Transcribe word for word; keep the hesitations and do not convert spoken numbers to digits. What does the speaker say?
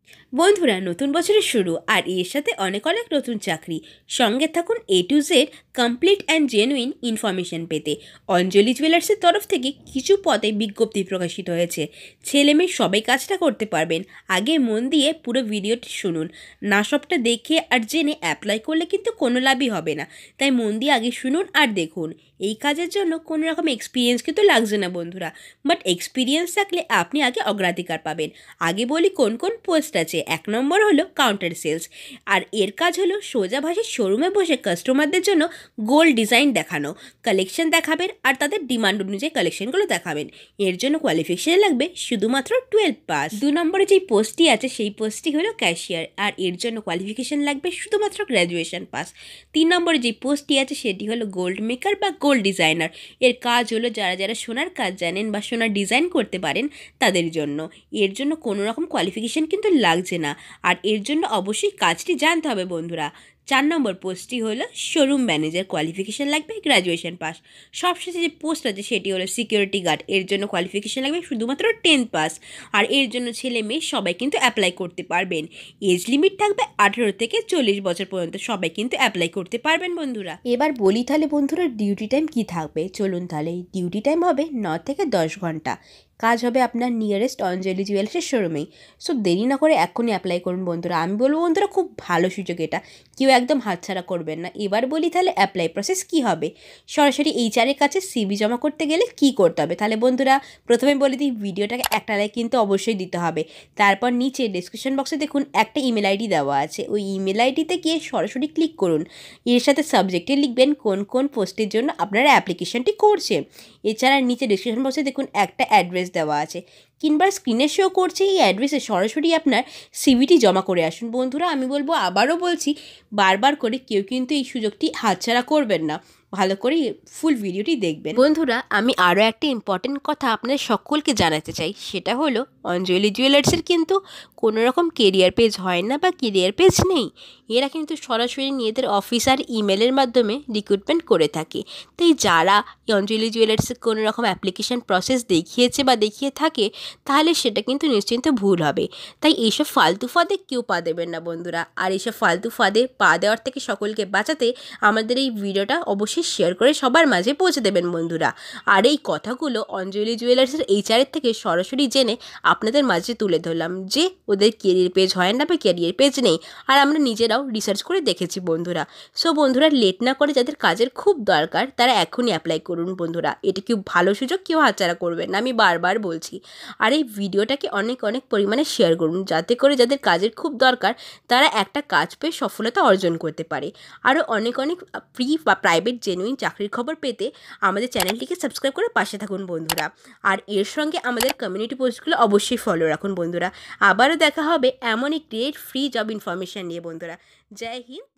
বন্ধুরা, নতুন বছরের শুরু আর এর সাথে অনেক অনেক নতুন চাকরি। সঙ্গে থাকুন A to Z complete and genuine information পেতে। অঞ্জলি জুয়েলার্সের তরফ থেকে কিছু পদে বিজ্ঞপ্তি প্রকাশিত হয়েছে। ছেলে মেয়ে সবাই কাজটা করতে পারবেন। আগে মন দিয়ে পুরো ভিডিওটি শুনুন। না সবটা দেখে আর জেনে অ্যাপ্লাই করলে কিন্তু কোনো লাভই হবে না। তাই মন দিয়ে আগে শুনুন আর দেখুন। এই কাজের জন্য কোনো রকম এক্সপিরিয়েন্স কিন্তু লাগছে না বন্ধুরা, বাট এক্সপিরিয়েন্স থাকলে আপনি আগে অগ্রাধিকার পাবেন। আগে বলি কোন কোন পোস্ট আছে। এক নম্বর হলো কাউন্টার সেলস, আর এর কাজ হলো সোজা ভাষায় শোরুমে বসে কাস্টমারদের জন্য গোল্ড ডিজাইন দেখানো, কালেকশন দেখাবেন আর তাদের ডিমান্ড অনুযায়ী কালেকশনগুলো দেখাবেন। এর জন্য কোয়ালিফিকেশন লাগবে শুধুমাত্র টুয়েলভ পাস। দু নম্বরে যেই পোস্টটি আছে সেই পোস্টটি হলো ক্যাশিয়ার, আর এর জন্য কোয়ালিফিকেশন লাগবে শুধুমাত্র গ্র্যাজুয়েশন পাস। তিন নম্বরে যেই পোস্টটি আছে সেটি হলো গোল্ড মেকার বা গোল্ড ডিজাইনার। এর কাজ হলো যারা যারা সোনার কাজ জানেন বা সোনার ডিজাইন করতে পারেন তাদের জন্য। এর জন্য কোনো রকম কোয়ালিফিকেশন কিন্তু লাগছে না, আর এর জন্য অবশ্যই কাজটি জানতে হবে বন্ধুরা। চার নম্বর পোস্টটি হলো শোরুম ম্যানেজার, কোয়ালিফিকেশান লাগবে গ্র্যাজুয়েশন পাস। সবশেষে যে পোস্ট আছে সেটি হলো সিকিউরিটি গার্ড, এর জন্য কোয়ালিফিকেশান লাগবে শুধুমাত্র টেন পাস, আর এর জন্য ছেলে মেয়ে সবাই কিন্তু অ্যাপ্লাই করতে পারবেন। এজ লিমিট থাকবে আঠেরো থেকে চল্লিশ বছর পর্যন্ত, সবাই কিন্তু অ্যাপ্লাই করতে পারবেন বন্ধুরা। এবার বলি তাহলে বন্ধুরা ডিউটি টাইম কী থাকবে। চলুন তাহলে, ডিউটি টাইম হবে ন থেকে দশ ঘন্টা। কাজ হবে আপনার নিয়ারেস্ট অঞ্জলি জুয়েলার্সের শোরুমেই। সো দেরি না করে এখনই অ্যাপ্লাই করুন বন্ধুরা। আমি বলবো বন্ধুরা খুব ভালো সুযোগ এটা, কেউ একদম হাতছাড়া করবেন না। এবার বলি তাহলে অ্যাপ্লাই প্রসেস কী হবে। সরাসরি এইচআরের কাছে সিভি জমা করতে গেলে কী করতে হবে তাহলে বন্ধুরা প্রথমে বলে দিই, ভিডিওটাকে একটা লাইক কিন্তু অবশ্যই দিতে হবে। তারপর নিচে ডিসক্রিপশন বক্সে দেখুন একটা ইমেল আইডি দেওয়া আছে, ওই ইমেল আইডিতে গিয়ে সরাসরি ক্লিক করুন। এর সাথে সাবজেক্টে লিখবেন কোন কোন পোস্টের জন্য আপনারা অ্যাপ্লিকেশনটি করছেন। এছাড়া নিচে ডিসক্রিপশন বক্সে দেখুন একটা অ্যাড্রেস দেওয়া আছে, কিংবা স্ক্রিনে শো করছে এই অ্যাড্রেসে সরাসরি আপনার সিভিটি জমা করে আসুন। বন্ধুরা আমি বলবো, আবারও বলছি বারবার করে, কেউ কিন্তু এই সুযোগটি হাতছাড়া করবেন না। ভালো করে ফুল ভিডিওটি দেখবেন। বন্ধুরা আমি আরও একটা ইম্পর্টেন্ট কথা আপনাদের সকলকে জানাতে চাই, সেটা হলো অঞ্জলি জুয়েলার্সের কিন্তু কোনো রকম কেরিয়ার পেজ হয় না বা কেরিয়ার পেজ নেই। এরা কিন্তু সরাসরি নিজেদের অফিস আর ইমেলের মাধ্যমে রিক্রুটমেন্ট করে থাকে। তাই যারা অঞ্জলি জুয়েলার্সের কোনো রকম অ্যাপ্লিকেশান প্রসেস দেখিয়েছে বা দেখিয়ে থাকে তাহলে সেটা কিন্তু নিশ্চিন্ত ভুল হবে। তাই এইসব ফালতু ফাঁদে কেউ পা দেবেন না বন্ধুরা। আর এইসব ফালতু ফাঁদে পা দেওয়ার থেকে সকলকে বাঁচাতে আমাদের এই ভিডিওটা অবশ্যই শেয়ার করে সবার মাঝে পৌঁছে দেবেন বন্ধুরা। আর এই কথাগুলো অঞ্জলি জুয়েলার্সের এইচআরের থেকে সরাসরি জেনে আপনাদের মাঝে তুলে ধরলাম যে ওদের কেরিয়ার পেজ হয় না বা কেরিয়ার পেজ নেই, আর আমরা নিজেরাও রিসার্চ করে দেখেছি বন্ধুরা। সো বন্ধুরা লেট না করে যাদের কাজের খুব দরকার তারা এখনই অ্যাপ্লাই করুন বন্ধুরা। এটা খুব ভালো সুযোগ, কেউ হাতছাড়া করবেন না, আমি বারবার বলছি। আর এই ভিডিওটাকে অনেক অনেক পরিমাণে শেয়ার করুন, যাতে করে যাদের কাজের খুব দরকার তারা একটা কাজ পেয়ে সফলতা অর্জন করতে পারে। আরও অনেক অনেক ফ্রি বা প্রাইভেট জেনুইন চাকরির খবর পেতে আমাদের চ্যানেলটিকে সাবস্ক্রাইব করে পাশে থাকুন বন্ধুরা। আর এর সঙ্গে আমাদের কমিউনিটি পোস্টগুলো অবশ্যই ফলো রাখুন বন্ধুরা। আবারও দেখা হবে এমনই গ্রেট ফ্রি জব ইনফরমেশান নিয়ে বন্ধুরা। জয় হিন্দ।